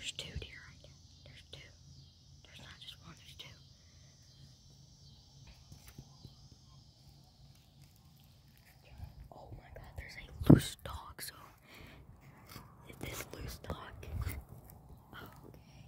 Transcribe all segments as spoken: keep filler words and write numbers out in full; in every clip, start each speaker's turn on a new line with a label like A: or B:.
A: there's two deer right there. There's two. There's not just one, there's two. Oh my god, there's a loose dog, so if this loose dog. Oh, okay.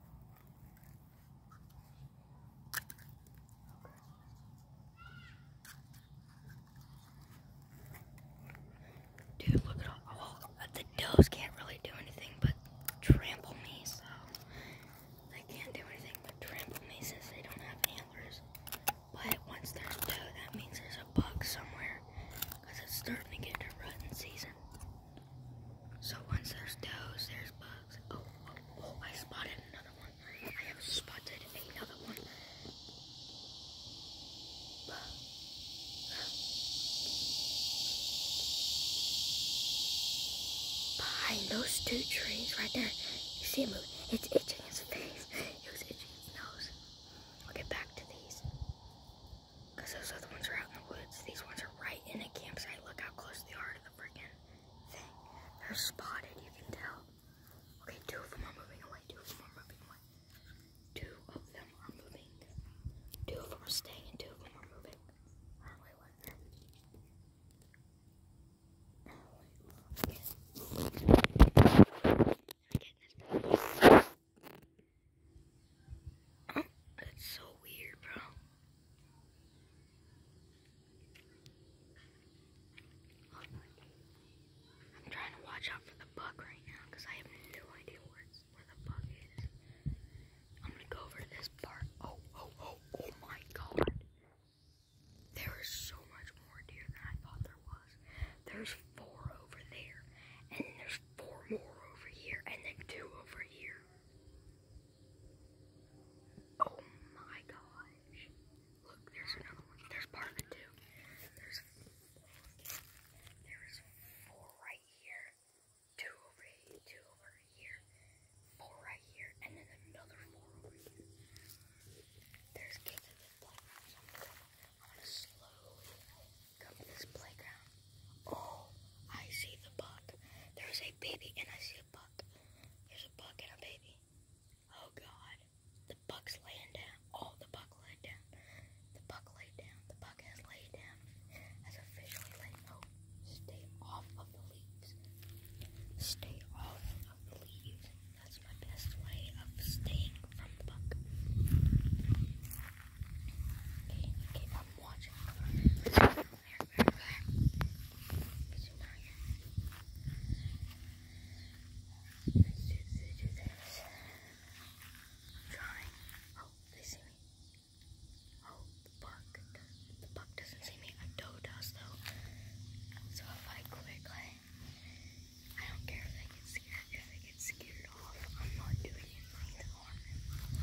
A: Dude, look at all. Oh, the does can't really do anything but trample me, so they can't do anything but trample me since they don't have antlers. But once there's doe, that means there's a buck somewhere, because it's starting to get to rutting season. So once there's does, there's bugs. Oh, oh, oh, I spotted another one. I have spotted another one. Behind those two trees right there, you see it move. It's itching its face. It was itching its nose. I'll get back to these. Because those other ones are out in the woods. These ones are right in a campsite. Look how close they are to the freaking thing. They're spotted, you can tell. Okay, two of them are moving away. Two of them are moving away. Two of them are moving. Two of them are staying and two of them are moving. Oh, wait, what? Oh, wait. That's so weird, bro. I'm trying to watch out for the buck right now because I have no idea where, it's, where the buck is. I'm gonna go over to this part. Oh, oh, oh, oh my god. There is so much more deer than I thought there was. There's four over there, and then there's four more over here, and then two over here. Oh my gosh. Look, there's another one. There's part of it too. There's there is four right here, two over here, two over here, four right here, and then another four over here. There's kids at this playground, so I'm gonna, I'm gonna slowly come to this playground. Oh, I see the buck. There's a baby and I see a buck. There's a buck and a baby. Oh god. The buck's laying down. Oh, the buck laid down. The buck laid down. The buck has laid down. Has officially laid. Oh, stay off of the leaves. Stay off of the leaves. That's my best way of staying from the buck. Okay, okay, I'm watching. Zoom down here. Zoom down here. Let's do, do, do this. I'm trying. Oh, they see me. Oh, the buck. The buck doesn't see me. A doe does though. So if I quickly, I don't care if they get scared. If they get scared off, I'm not doing anything to harm them.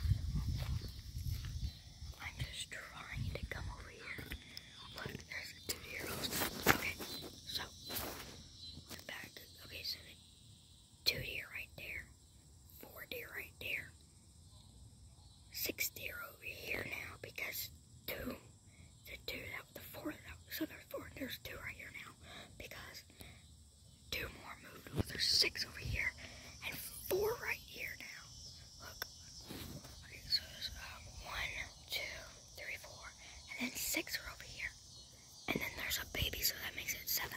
A: I'm just trying to come over here. Look, there's the two deer rows. Okay, so we're back. Okay, so the two deer right there, four deer right there, six deer over here now because two, the two that the four that so there's four. There's two right here now because two more moved. Well, there's six over here and four right here now. Look. Okay, so there's um, one, two, three, four, and then six are over here. And then there's a baby, so that makes it seven.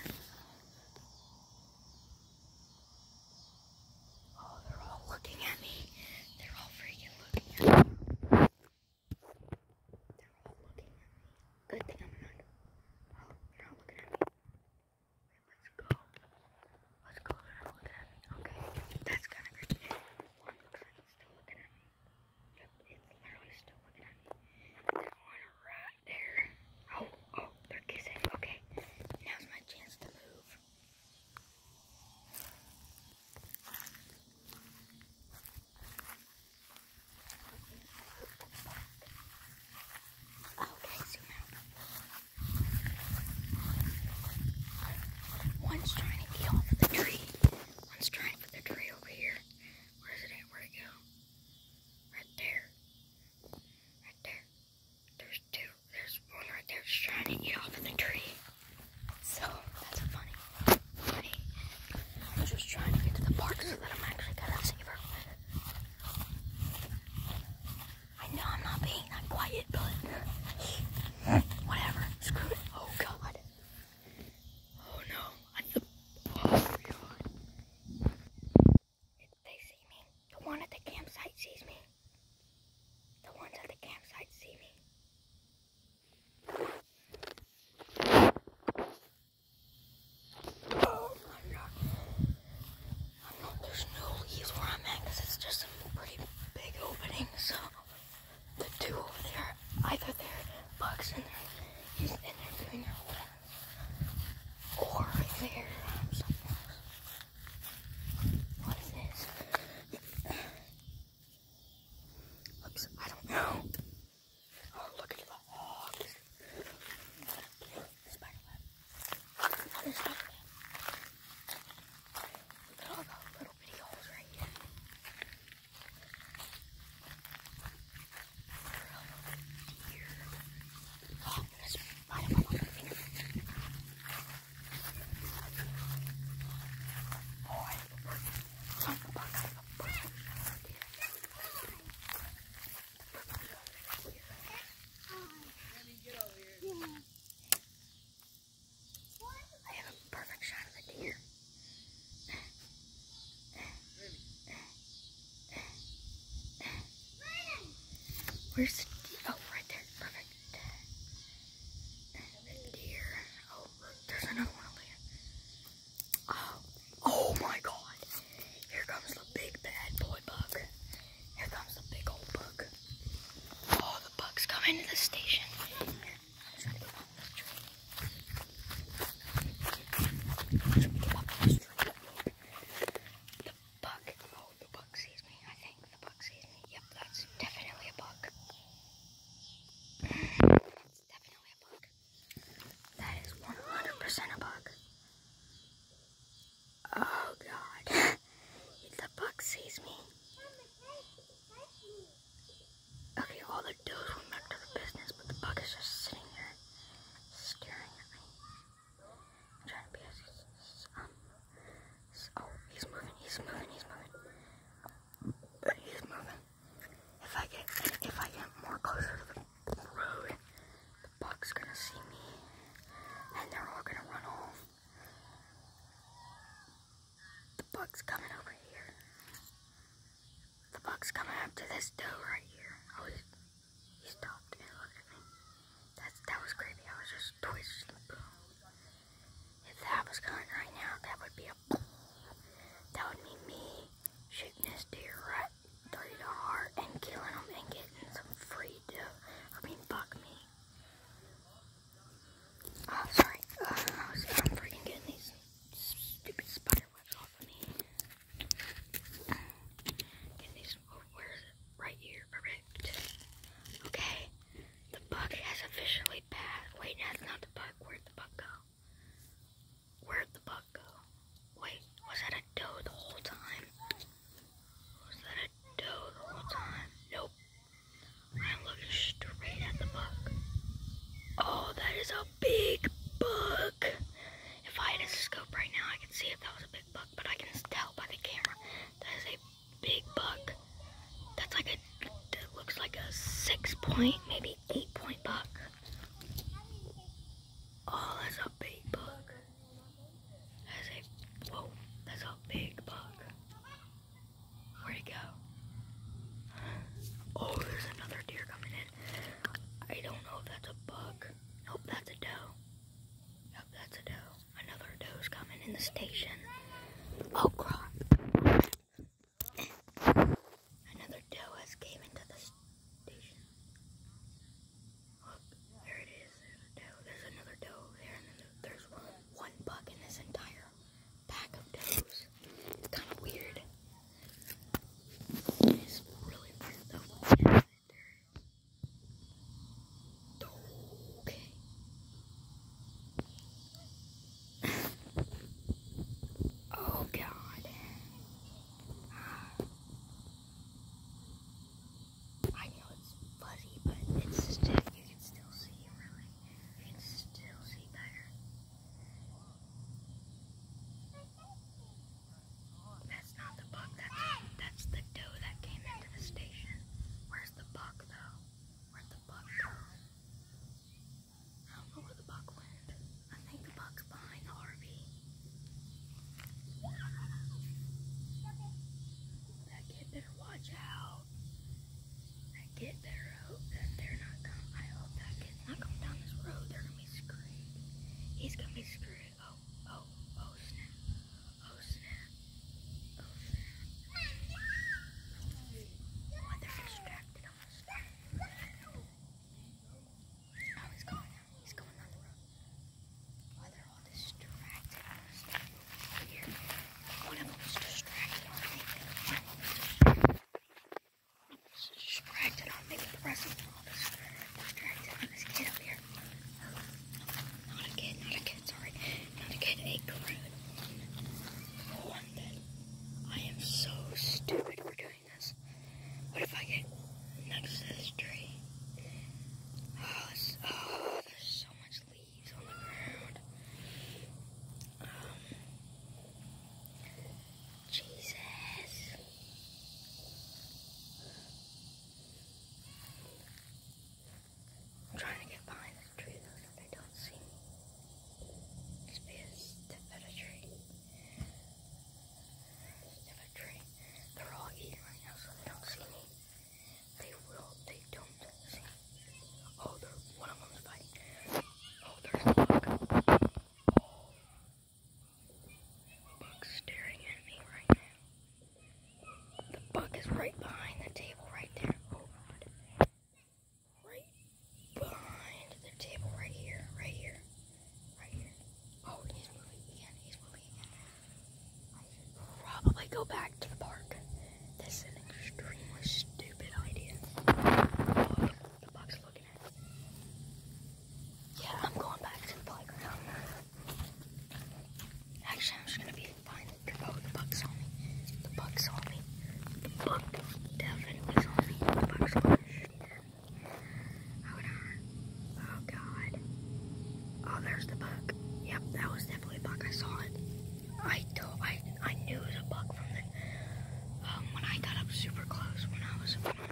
A: Oh, they're all looking at me. They're all freaking looking at me. They're all looking at me. Good thing I'm not. Oh, they're not looking at me. Wait, let's go. Let's go. They're not looking at me. Okay, that's kind of good. One looks like it's still looking at me. Yep, it's literally still looking at me. There's one right there. there's some pretty big openings, so the two over there, either they're bugs and they're, and they're doing their own, or they're um, something else. What is this? Oops, I don't know. Oh, look at the hogs. Spider web. There's another one. Look at all the little bitty holes right here. Deer. Oh, there's a spider web on my finger. Oh, I have a bird. Oh, a bug. I have a bird. I have a perfect shot of a deer. Where's the deer? Oh, right there. Perfect. The deer. Oh, there's another one over here. Oh, oh my God. Here comes the big bad boy bug. Here comes the big old bug. Oh, the bug's coming to the station. Here, I'm trying to get up this tree. I'm trying to get up this tree. The bug. Oh, the bug sees me. I think the bug sees me. Yep, that's definitely a bug. That's definitely a bug. That is one hundred percent a bug. Oh God. The bug sees me. Okay, all the does went back to the business, but the bug is just sitting there staring at me. I'm trying to be as um oh, he's moving, he's moving, he's moving. He's moving. If I get if I get more closer to the road, the bug's gonna see me and they're all gonna run off. The bug's coming over here. The bug's coming up to this doe right here. Oh, he, he stopped and looked at me. That's, that was creepy. I was just twitched. If that was going right now, that would be a... That would be me shooting this deer right through the heart and killing him and getting some free doe. I mean, bug me. Oh, sorry. Uh, I was, I'm freaking getting these stupid spider webs off of me. Getting these, oh, where is it? Right here, perfect. Okay, the bug has officially passed. Wait, that's not the bug. Where'd the bug go? Where'd the bug go? Wait, was that a doe the whole time? Was that a doe the whole time? Nope. I'm looking straight at the bug. Oh, that is a big bug. If I had a scope right now, I could see if that was a big bug, but I can tell by the camera that is a big bug. That's like a, that looks like a six point, maybe eight point bug. Oh, that's a big bug. That's a, whoa, that's a big bug. Where'd it go? Oh, there's another deer coming in. I don't know if that's a bug. Nope, that's a doe. Yep, that's a doe. Another doe's coming in the station. Oh, crap. Another doe has came into the station. Look, there it is. There's a doe. There's another doe over there, and then there's one bug in this entire pack of does. It's kind of weird. It's really weird, though. Yeah, there. Okay. Oh, God. I know it's fuzzy, but it's still, you can still see, really. You can still see better. That's not the bug, that's, that's the doe that came into the station. Where's the bug, though? Where'd the bug go? I don't know where the bug went. I think the bug's behind the R V. That kid better watch out. That kid better hope that they're not coming. I hope that kid's not coming down this road. They're gonna be screwed. He's gonna be screwed. Oh, oh, oh snap. Oh snap. Oh snap. is right behind the table right there. Oh god. Right behind the table right here. Right here. Right here. Oh, he's moving again. He's moving again. I should probably go back to the park. This is an extremely stupid idea. Oh, the buck's looking at me. Yeah, I'm going back to the playground. Actually, I'm just gonna be fine. Oh, the bug saw me. The bug saw me. The bug definitely saw me. The bug's gonna shoot at me. Hold on. Oh god. Oh, there's the bug. Yep, that was definitely a bug. I saw it. I told, I I knew it was a bug from the um when I got up super close. When I was when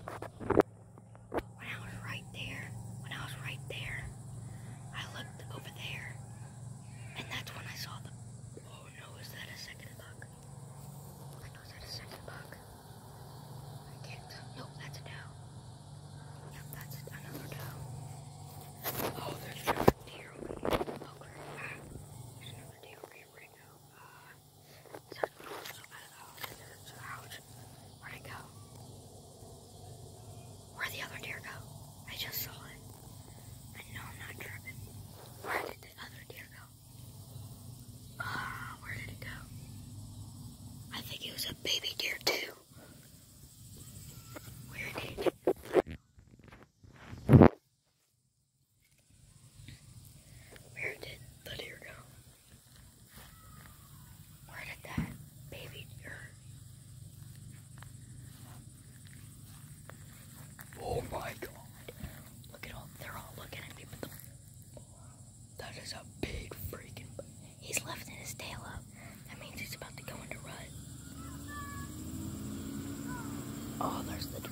A: I was right there. When I was right there, I looked over there, and that's when I saw the. Oh no, is that a second bug? I know, is that a second bug? I can't. Nope, that's a doe. Yep, that's another doe. Oh, there's another deer over here. Oh crap. There's another deer over here. Where'd it go? Uh, so, so bad. Oh, there's, ouch. Where'd it go? Where'd the other deer go? I just saw it. I know I'm not tripping. Where did the other deer go? Ah, uh, where did it go? I think it was a baby deer too. Where did it Where did the deer go? Where did that baby deer? Oh my god. Look at all, they're all looking at me, but the, that is a big freaking, he's lifting his tail up. That means he's about to go into rut. Oh, there's the